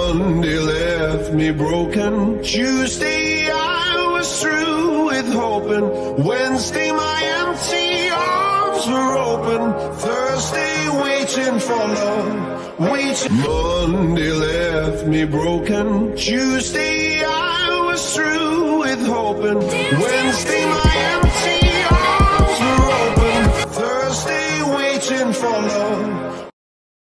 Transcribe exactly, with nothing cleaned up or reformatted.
Monday left me broken. Tuesday I was through with hoping. Wednesday my empty arms were open. Thursday waiting for love, waiting. Monday left me broken. Tuesday I was through with hoping. Wednesday my